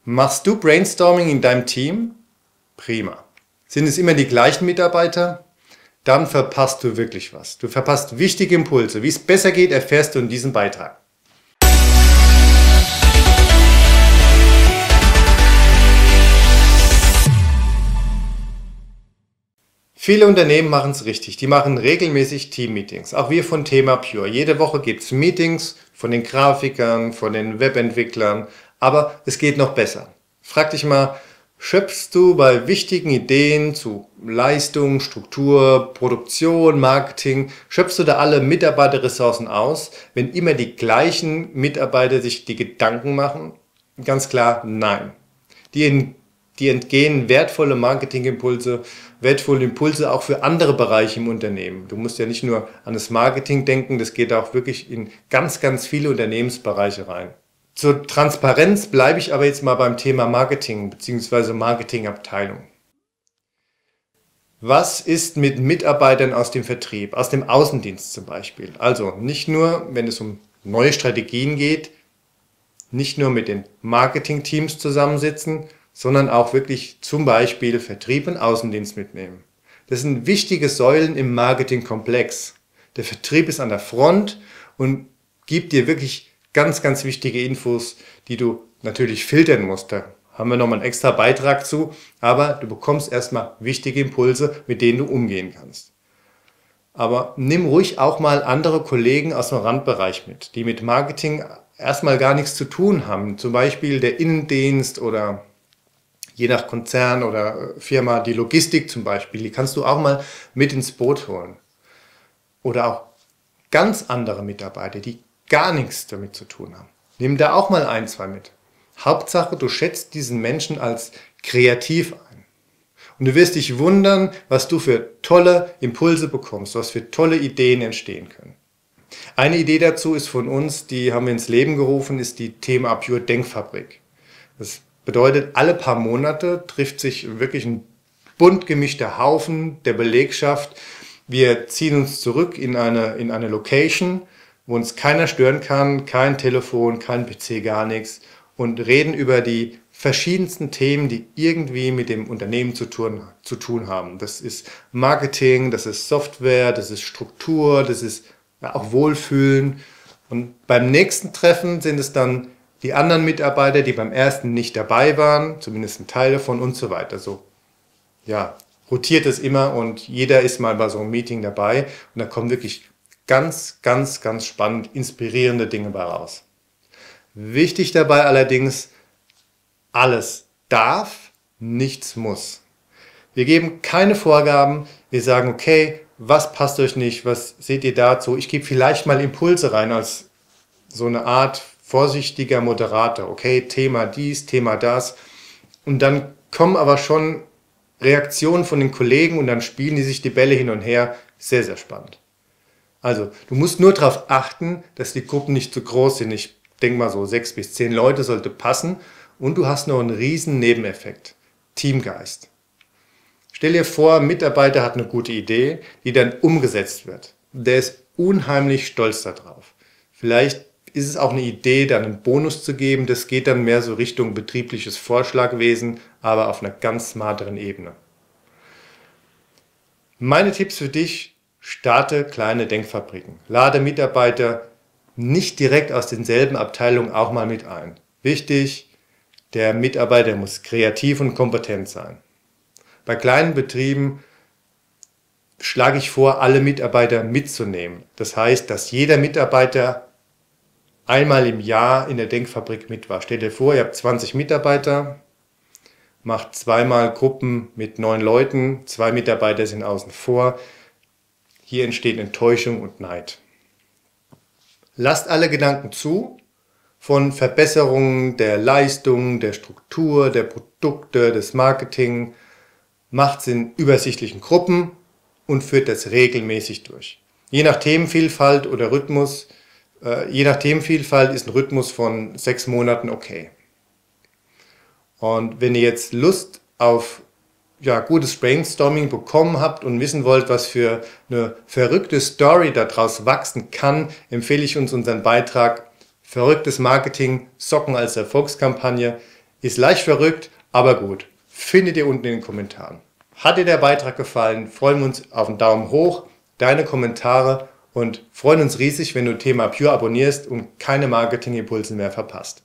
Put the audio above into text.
Machst du Brainstorming in deinem Team? Prima. Sind es immer die gleichen Mitarbeiter? Dann verpasst du wirklich was. Du verpasst wichtige Impulse. Wie es besser geht, erfährst du in diesem Beitrag. Viele Unternehmen machen es richtig. Die machen regelmäßig Team-Meetings. Auch wir von Thema Pure. Jede Woche gibt es Meetings von den Grafikern, von den Webentwicklern. Aber es geht noch besser. Frag dich mal, schöpfst du bei wichtigen Ideen zu Leistung, Struktur, Produktion, Marketing, schöpfst du da alle Mitarbeiterressourcen aus, wenn immer die gleichen Mitarbeiter sich die Gedanken machen? Ganz klar, nein. Die entgehen wertvolle Marketingimpulse, wertvolle Impulse auch für andere Bereiche im Unternehmen. Du musst ja nicht nur an das Marketing denken, das geht auch wirklich in ganz, ganz viele Unternehmensbereiche rein. Zur Transparenz bleibe ich aber jetzt mal beim Thema Marketing bzw. Marketingabteilung. Was ist mit Mitarbeitern aus dem Vertrieb, aus dem Außendienst zum Beispiel? Also nicht nur, wenn es um neue Strategien geht, nicht nur mit den Marketingteams zusammensitzen, sondern auch wirklich zum Beispiel Vertrieb und Außendienst mitnehmen. Das sind wichtige Säulen im Marketingkomplex. Der Vertrieb ist an der Front und gibt dir wirklich ganz, ganz wichtige Infos, die du natürlich filtern musst. Da haben wir nochmal einen extra Beitrag zu, aber du bekommst erstmal wichtige Impulse, mit denen du umgehen kannst. Aber nimm ruhig auch mal andere Kollegen aus dem Randbereich mit, die mit Marketing erstmal gar nichts zu tun haben. Zum Beispiel der Innendienst oder je nach Konzern oder Firma die Logistik zum Beispiel, die kannst du auch mal mit ins Boot holen. Oder auch ganz andere Mitarbeiter, die gar nichts damit zu tun haben. Nimm da auch mal ein, zwei mit. Hauptsache, du schätzt diesen Menschen als kreativ ein. Und du wirst dich wundern, was du für tolle Impulse bekommst, was für tolle Ideen entstehen können. Eine Idee dazu ist von uns, die haben wir ins Leben gerufen, ist die Thema Pure Denkfabrik. Das bedeutet, alle paar Monate trifft sich wirklich ein bunt gemischter Haufen der Belegschaft. Wir ziehen uns zurück in eine Location, wo uns keiner stören kann, kein Telefon, kein PC, gar nichts und reden über die verschiedensten Themen, die irgendwie mit dem Unternehmen zu tun haben. Das ist Marketing, das ist Software, das ist Struktur, das ist ja, auch Wohlfühlen. Und beim nächsten Treffen sind es dann die anderen Mitarbeiter, die beim ersten nicht dabei waren, zumindest ein Teil davon und so weiter. So, ja, rotiert es immer und jeder ist mal bei so einem Meeting dabei und da kommen wirklich ganz, ganz, ganz spannend, inspirierende Dinge bei raus. Wichtig dabei allerdings, alles darf, nichts muss. Wir geben keine Vorgaben, wir sagen, okay, was passt euch nicht, was seht ihr dazu? Ich gebe vielleicht mal Impulse rein als so eine Art vorsichtiger Moderator. Okay, Thema dies, Thema das. Und dann kommen aber schon Reaktionen von den Kollegen und dann spielen die sich die Bälle hin und her. Sehr, sehr spannend. Also, du musst nur darauf achten, dass die Gruppen nicht zu groß sind. Ich denke mal so 6 bis 10 Leute sollte passen. Und du hast noch einen riesen Nebeneffekt. Teamgeist. Stell dir vor, ein Mitarbeiter hat eine gute Idee, die dann umgesetzt wird. Der ist unheimlich stolz darauf. Vielleicht ist es auch eine Idee, dann einen Bonus zu geben. Das geht dann mehr so Richtung betriebliches Vorschlagwesen, aber auf einer ganz smarteren Ebene. Meine Tipps für dich: Starte kleine Denkfabriken. Lade Mitarbeiter nicht direkt aus denselben Abteilungen auch mal mit ein. Wichtig, der Mitarbeiter muss kreativ und kompetent sein. Bei kleinen Betrieben schlage ich vor, alle Mitarbeiter mitzunehmen. Das heißt, dass jeder Mitarbeiter einmal im Jahr in der Denkfabrik mit war. Stell dir vor, ihr habt 20 Mitarbeiter, macht zweimal Gruppen mit 9 Leuten, 2 Mitarbeiter sind außen vor. Hier entsteht Enttäuschung und Neid. Lasst alle Gedanken zu, von Verbesserungen der Leistung, der Struktur, der Produkte, des Marketing. Macht es in übersichtlichen Gruppen und führt das regelmäßig durch. Je nach Themenvielfalt oder Rhythmus, ist ein Rhythmus von 6 Monaten okay. Und wenn ihr jetzt Lust auf gutes Brainstorming bekommen habt und wissen wollt, was für eine verrückte Story daraus wachsen kann, empfehle ich uns unseren Beitrag Verrücktes Marketing, Socken als Erfolgskampagne. Ist leicht verrückt, aber gut. Findet ihr unten in den Kommentaren. Hat dir der Beitrag gefallen, freuen wir uns auf einen Daumen hoch, deine Kommentare und freuen uns riesig, wenn du Thema Pure abonnierst und keine Marketingimpulse mehr verpasst.